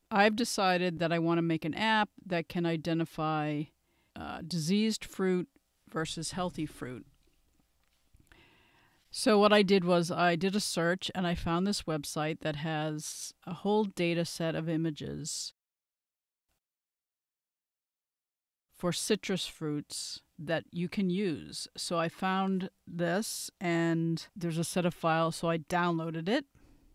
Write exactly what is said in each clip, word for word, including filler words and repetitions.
I've decided that I want to make an app that can identify uh, diseased fruit versus healthy fruit. So what I did was I did a search and I found this website that has a whole data set of images for citrus fruits that you can use. So I found this and there's a set of files, so I downloaded it.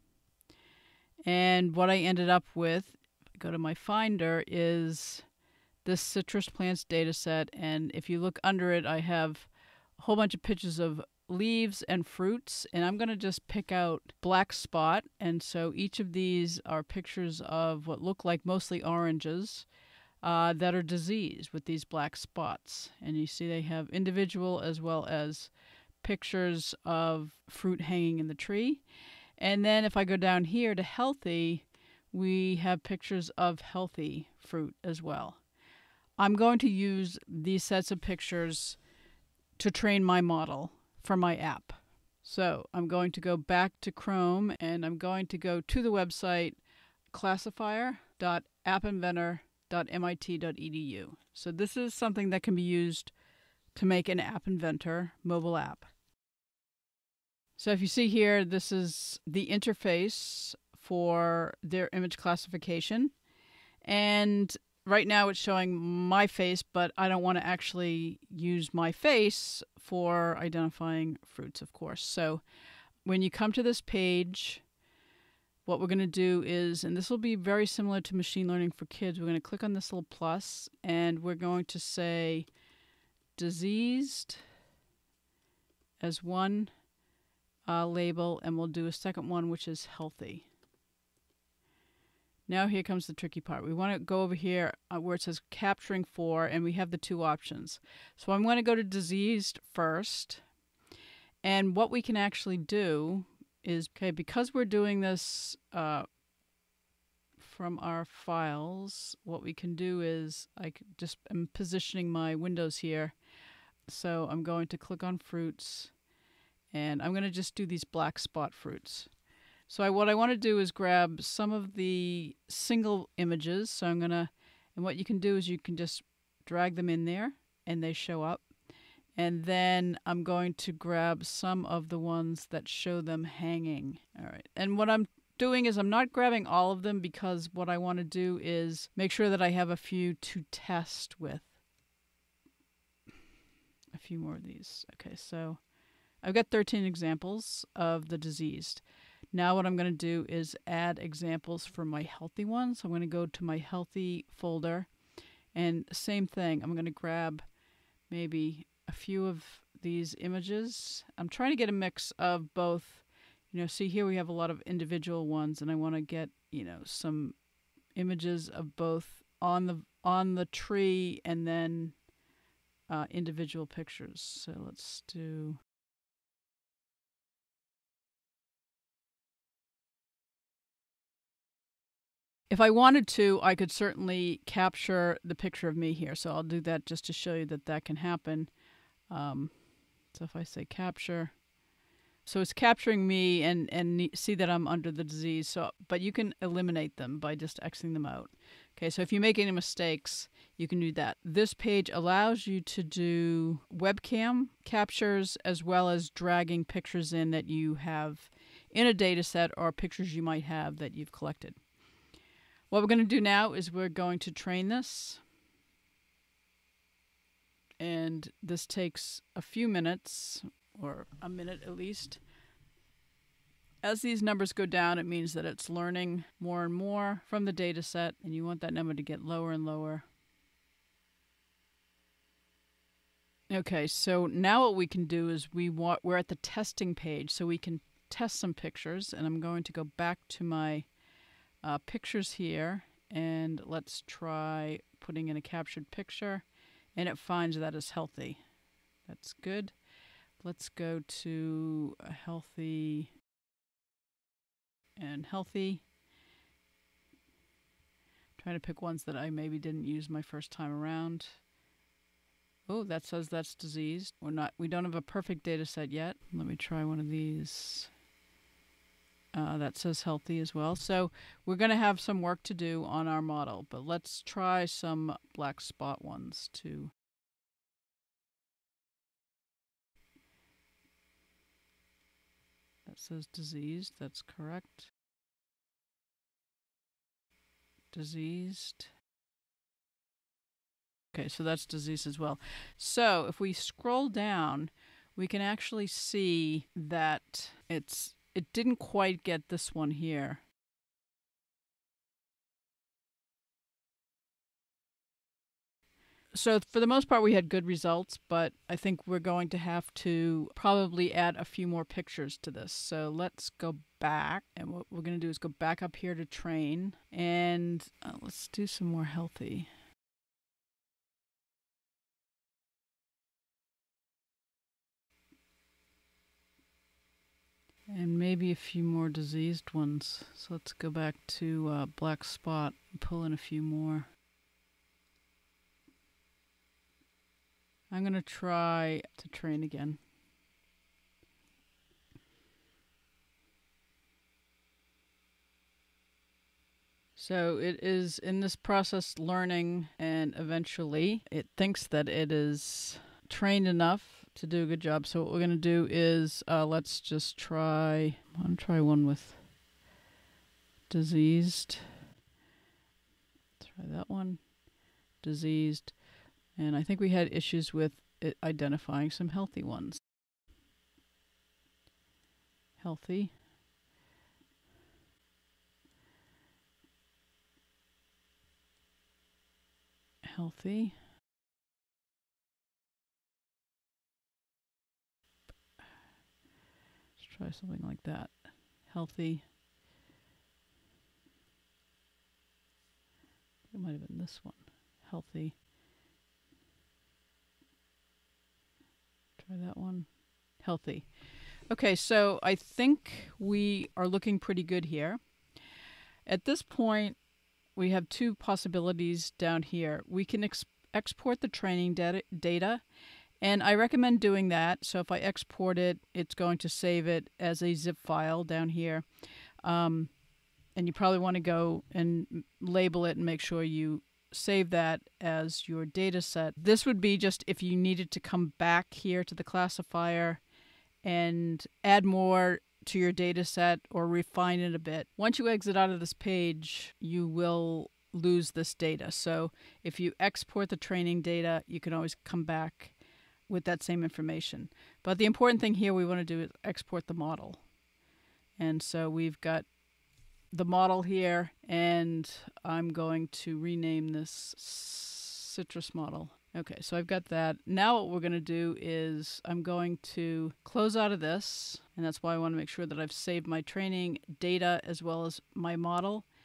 And what I ended up with, if I go to my Finder, is this citrus plants data set. And if you look under it, I have a whole bunch of pictures of leaves and fruits. And I'm going to just pick out black spot. And so each of these are pictures of what look like mostly oranges uh, that are diseased with these black spots. And you see they have individual as well as pictures of fruit hanging in the tree. And then if I go down here to healthy, we have pictures of healthy fruit as well. I'm going to use these sets of pictures to train my model for my app. So I'm going to go back to Chrome and I'm going to go to the website classifier dot app inventor dot M I T dot E D U. So this is something that can be used to make an App Inventor mobile app. So if you see here, this is the interface for their image classification. And right now it's showing my face, but I don't want to actually use my face for identifying fruits, of course. So when you come to this page, what we're going to do is, and this will be very similar to machine learning for kids, we're going to click on this little plus and we're going to say diseased as one uh, label, and we'll do a second one which is healthy. Now here comes the tricky part. We want to go over here uh, where it says capturing for, and we have the two options. So I'm going to go to diseased first. And what we can actually do is, okay, because we're doing this uh, from our files, what we can do is I just am positioning my windows here. So I'm going to click on fruits, and I'm going to just do these black spot fruits. So I, what I want to do is grab some of the single images. So I'm going to, and what you can do is you can just drag them in there and they show up. And then I'm going to grab some of the ones that show them hanging. All right. And what I'm doing is I'm not grabbing all of them because what I want to do is make sure that I have a few to test with. A few more of these. Okay, so I've got thirteen examples of the diseased. Now what I'm going to do is add examples for my healthy ones. So I'm going to go to my healthy folder, and same thing. I'm going to grab maybe a few of these images. I'm trying to get a mix of both. You know, see here we have a lot of individual ones, and I want to get, you know, some images of both on the on the tree and then uh, individual pictures. So let's do. If I wanted to, I could certainly capture the picture of me here. So I'll do that just to show you that that can happen. Um, so if I say capture, so it's capturing me and, and see that I'm under the disease. So, but you can eliminate them by just Xing them out. Okay, so if you make any mistakes, you can do that. This page allows you to do webcam captures as well as dragging pictures in that you have in a data set or pictures you might have that you've collected. What we're going to do now is we're going to train this. And this takes a few minutes, or a minute at least. As these numbers go down, it means that it's learning more and more from the data set, and you want that number to get lower and lower. Okay, so now what we can do is we want, we're at the testing page, so we can test some pictures, and I'm going to go back to my uh, pictures here, and let's try putting in a captured picture, and it finds that it's healthy. That's good. Let's go to a healthy and healthy. Trying to pick ones that I maybe didn't use my first time around. Oh, that says that's diseased. We're not, we don't have a perfect data set yet. Let me try one of these. Uh, that says healthy as well. So we're going to have some work to do on our model, but let's try some black spot ones too. That says diseased. That's correct. Diseased. Okay, so that's disease as well. So if we scroll down, we can actually see that it's it didn't quite get this one here. So for the most part, we had good results, but I think we're going to have to probably add a few more pictures to this. So let's go back, and what we're going to do is go back up here to train, and uh, let's do some more healthy. And maybe a few more diseased ones. So let's go back to uh, black spot and pull in a few more. I'm going to try to train again. So it is in this process learning, and eventually it thinks that it is trained enough to do a good job. So what we're going to do is uh, let's just try, I want to try one with diseased. Try that one. Diseased. And I think we had issues with it identifying some healthy ones. Healthy. Healthy. Let's try something like that. Healthy. It might have been this one. Healthy. Try that one. Healthy. Okay, so I think we are looking pretty good here. At this point, we have two possibilities down here. We can ex export the training data, data, and I recommend doing that. So if I export it, it's going to save it as a zip file down here. Um, and you probably want to go and label it and make sure you save that as your data set. This would be just if you needed to come back here to the classifier and add more to your data set or refine it a bit. Once you exit out of this page, you will lose this data. So if you export the training data, you can always come back with that same information. But the important thing here we want to do is export the model. And so we've got the model here, and I'm going to rename this citrus model. Okay, so I've got that. Now what we're going to do is I'm going to close out of this, and that's why I want to make sure that I've saved my training data as well as my model.